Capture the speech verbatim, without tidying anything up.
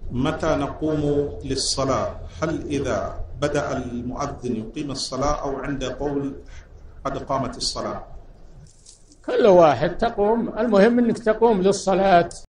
متى نقوم للصلاة؟ هل إذا بدأ المؤذن يقيم الصلاة أو عند قول قد قامت الصلاة؟ كل واحد تقوم، المهم أنك تقوم للصلاة.